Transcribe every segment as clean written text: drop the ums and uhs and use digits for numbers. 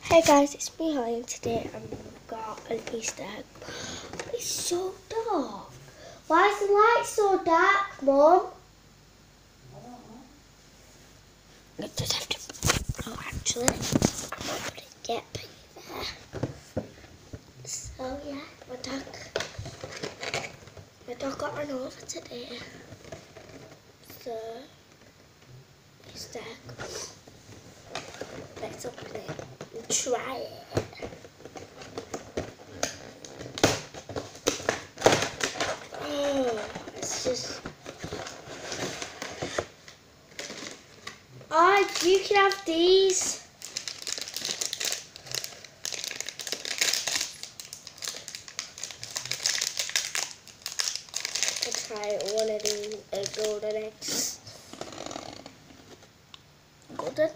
Hey guys, it's me Holly, and today I've got an Easter egg. It's so dark. Why is the light so dark, Mum? I just have to. Oh, actually, I might put it yet there. So yeah, my dog got run over today. So Easter egg. Let's open it and try it. It's just. Oh, you can have these. I'll try one of these golden eggs. Golden.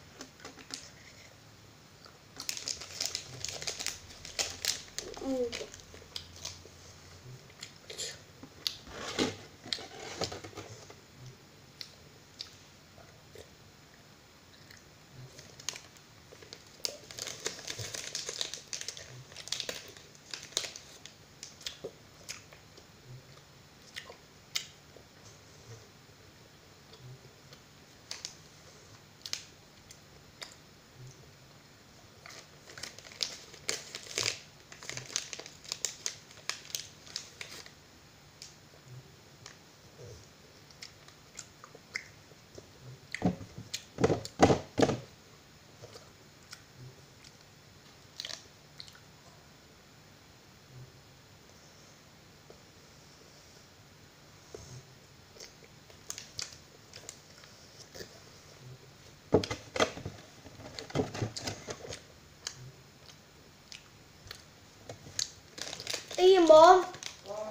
Hey, Mom. What?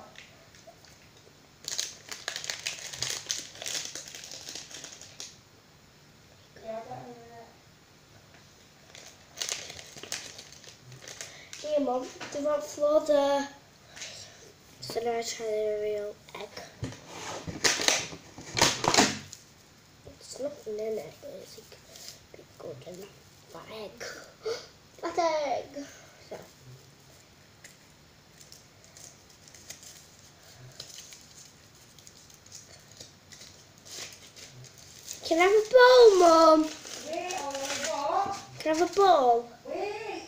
Yeah, Hey, Mom. Do you want Florida? So now I try the real egg. There's nothing in it, but it's like a big golden fat egg. Fat egg. So. Can I have a bowl, Mum? wait, or what? Can I have a bowl? Wait.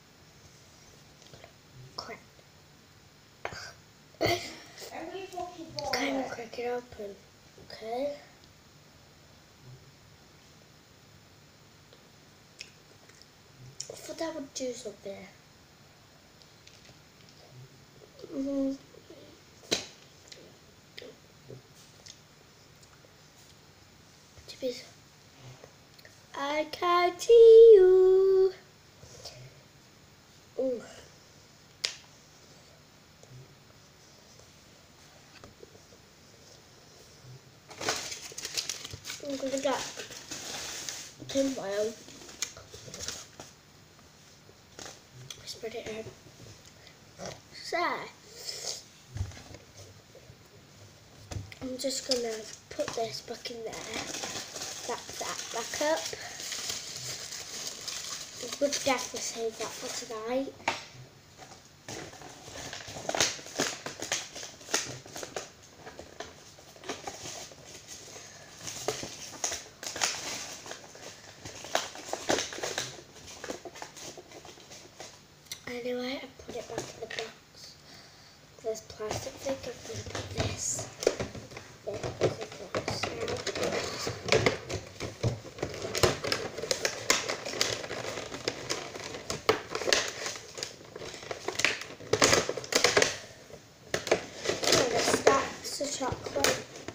Crap. Every fucking ball. Kind of crack it open. Okay. I thought that would do something. I can't see you. Ooh. I'm gonna get tinfoil. Spread it out. So, I'm just gonna put this back in there. Wrap that back up. I would definitely save that for tonight. Anyway, I put it back in the box. This plastic thing, I'm going to put this in the box now. And the stacks of chocolate.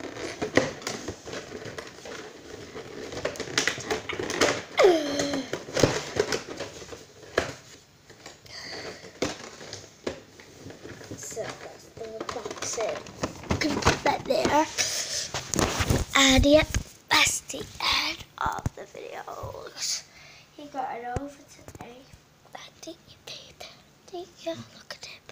So that's the box in. I'm going to put that there. And yeah, that's the end of the videos. He got it over today. I think you did. Thank you. Look at him.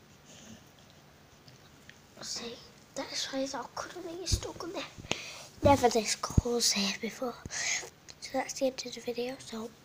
See, that's why he's all cuddly and stuck on there. Never this cozy before. So that's the end of the video. So